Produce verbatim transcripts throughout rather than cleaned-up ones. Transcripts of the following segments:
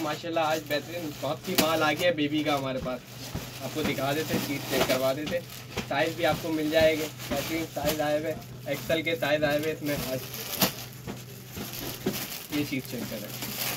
माशाल्लाह आज बेहतरीन बहुत सी माल आ गया बेबी का हमारे पास। आपको दिखा देते, चीज़ चेक करवा देते। साइज़ भी आपको मिल जाएंगे, बेहतरीन साइज़ आए हुए, एक्सल के साइज़ आए हुए इसमें। आज ये चीज़ चेक करें,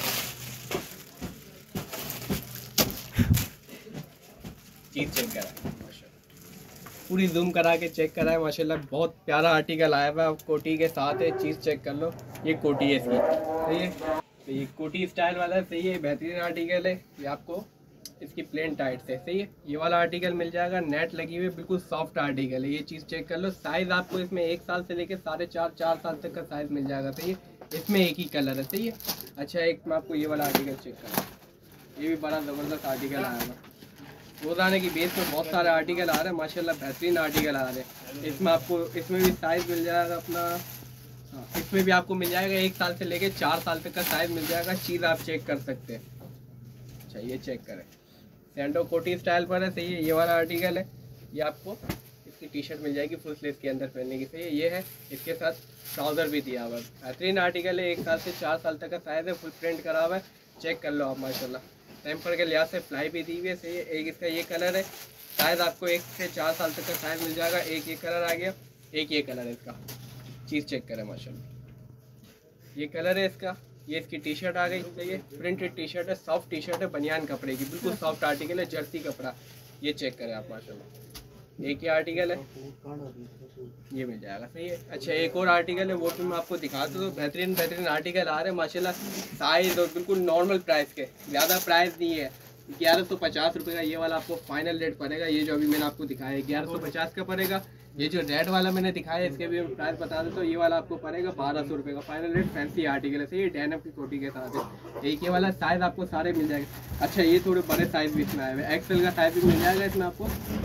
चीज़ चेक करें माशाल्लाह, पूरी जूम करा के चेक करा है माशाल्लाह। बहुत प्यारा आर्टिकल आया हुआ है, कोटी के साथ है। चीज़ चेक कर लो, ये कोटी है इसकी, सही है। तो ये कोटी स्टाइल वाला है, सही है, बेहतरीन आर्टिकल है। ये आपको इसकी प्लेन टाइट से, सही है। ये वाला आर्टिकल मिल जाएगा, नेट लगी हुई, बिल्कुल सॉफ्ट आर्टिकल है। ये चीज़ चेक कर लो। साइज़ आपको इसमें एक साल से लेकर साढ़े चार चार साल तक का साइज़ मिल जाएगा, सही है। इसमें एक ही कलर है, सही है। अच्छा, एक मैं आपको ये वाला आर्टिकल चेक करूँ, ये भी बड़ा ज़बरदस्त आर्टिकल आया हुआ। रोज़ाने की बेस में बहुत सारे आर्टिकल आ रहे हैं माशाल्लाह, बेहतरीन आर्टिकल आ रहे हैं। इसमें आपको इसमें भी साइज़ मिल जाएगा अपना, हाँ, इसमें भी आपको मिल जाएगा एक साल से लेकर चार साल तक का साइज़ मिल जाएगा। चीज़ आप चेक कर सकते हैं। अच्छा, ये चेक करें, सैंडो कोटी स्टाइल पर है, सही है। ये वाला आर्टिकल है, ये आपको इसकी टी शर्ट मिल जाएगी फुल स्लीव्स के अंदर पहनने की, सही है। ये है, इसके साथ ट्राउज़र भी दिया हुआ है। बेहतरीन आर्टिकल है, एक साल से चार साल तक का साइज़ है, फुल प्रिंट करा हुआ है। चेक कर लो आप माशाल्लाह। टेम्पर के लिहाज से फ्लाई भी दी हुई है, सही है। एक इसका ये कलर है, साइज़ आपको एक से चार साल तक का साइज़ मिल जाएगा। एक ये कलर आ गया, एक ये कलर है इसका। चीज़ चेक करें माशाल्लाह, ये कलर है इसका। ये इसकी टी शर्ट आ गई, सही है। प्रिंटेड टी शर्ट है, सॉफ्ट टी शर्ट है, बनियान कपड़े की, बिल्कुल सॉफ्ट आर्टिकल है, जर्सी कपड़ा। ये चेक करें आप माशाल्लाह। एक ही आर्टिकल है, ये मिल जाएगा, सही है। अच्छा, एक और आर्टिकल है, वो भी मैं आपको दिखा दूँ। तो बेहतरीन बेहतरीन आर्टिकल आ रहे हैं माशाल्लाह, साइज़ और बिल्कुल नॉर्मल प्राइस के, ज़्यादा प्राइस नहीं है। ग्यारह सौ पचास रुपये का ये वाला आपको फाइनल रेट पड़ेगा। ये जो अभी मैंने आपको दिखाया है ग्यारह सौ पचास का पड़ेगा। ये जो रेड वाला मैंने दिखाया है इसके भी प्राइस बता दें तो ये वाला आपको पड़ेगा बारह सौ रुपये का फाइनल रेट। फैंसी आर्टिकल है, सही है, डेनिम की कोटी के साथ है। एक ये वाला साइज़ आपको सारे मिल जाएगा। अच्छा, ये थोड़े बड़े साइज़ भी इसमें आए हुए, एक्सेल का साइज़ भी मिल जाएगा इसमें आपको।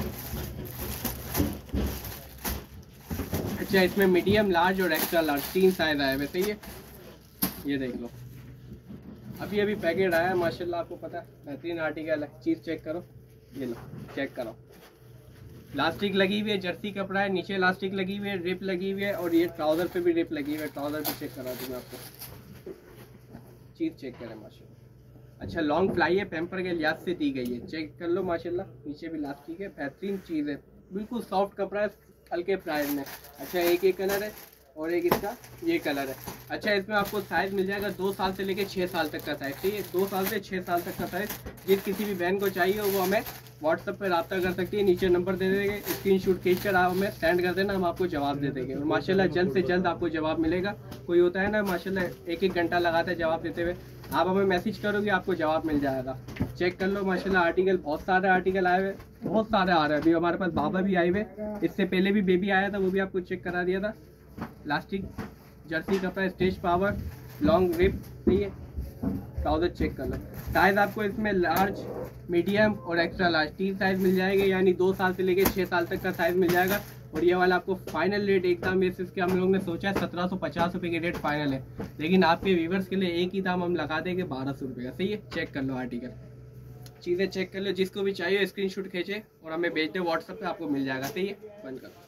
अच्छा, इसमें मीडियम, लार्ज और एक्स्ट्रा लार्ज तीन साइज़ आए हुए, सही है। ये देख लो, अभी अभी पैकेट आया है माशाल्लाह, आपको पता है बेहतरीन आर्टिकल है। चीज़ चेक करो, ये लो चेक करो। लास्टिक लगी हुई है, जर्सी कपड़ा है, नीचे लास्टिक लगी हुई है, रिप लगी हुई है, और ये ट्राउज़र पे भी रिप लगी हुई है। ट्राउज़र भी चेक करा दूँ मैं आपको, चीज़ चेक करें माशाल्लाह। अच्छा, लॉन्ग फ्लाई है, पेम्पर के लिहाज से दी गई है, चेक कर लो माशाल्लाह। नीचे भी लास्टिक है, बेहतरीन चीज़ है, बिल्कुल सॉफ्ट कपड़ा है, हल्के प्राइस में। अच्छा, एक एक कलर है और एक इसका ये कलर है। अच्छा, इसमें आपको साइज़ मिल जाएगा दो साल से लेकर छः साल तक का साइज़, ठीक है। दो साल से छः साल तक का साइज़, जिस किसी भी बहन को चाहिए वो हमें व्हाट्सएप पर रब्ता कर सकती है। नीचे नंबर दे देंगे, स्क्रीनशॉट खींचकर आप हमें सेंड कर देना, हम आपको जवाब दे देंगे। और माशाल्लाह जल्द से जल्द आपको जवाब मिलेगा। कोई होता है ना माशाल्लाह एक एक घंटा लगाता है जवाब देते हुए, आप हमें मैसेज करोगे आपको जवाब मिल जाएगा। चेक कर लो माशाल्लाह, आर्टिकल बहुत सारे आर्टिकल आए हुए, बहुत सारे आ रहे हैं। अभी हमारे पास बाबा भी आए हुए, इससे पहले भी बेबी आया था, वो भी आपको चेक करा दिया था। लास्टिक, जर्सी कपड़ा, स्टेज पावर, लॉन्ग रिप, सही है। ट्राउज़र चेक कर लो। साइज़ आपको इसमें लार्ज, मीडियम और एक्स्ट्रा लार्ज तीन साइज़ मिल जाएंगे, यानी दो साल से लेकर छः साल तक का साइज़ मिल जाएगा। और ये वाला आपको फाइनल रेट एकदम बेसिस के हम लोग ने सोचा है सत्रह सौ पचास रुपये की रेट फाइनल है, लेकिन आपके व्यूवर्स के लिए एक ही दाम हम लगा देंगे बारह सौ रुपये का, सही है। चेक कर लो आर्टिकल, चीज़ें चेक कर लो, जिसको भी चाहिए स्क्रीनशॉट खींचे और हमें भेज दे व्हाट्सएप पे, आपको मिल जाएगा, सही है। बंद करो।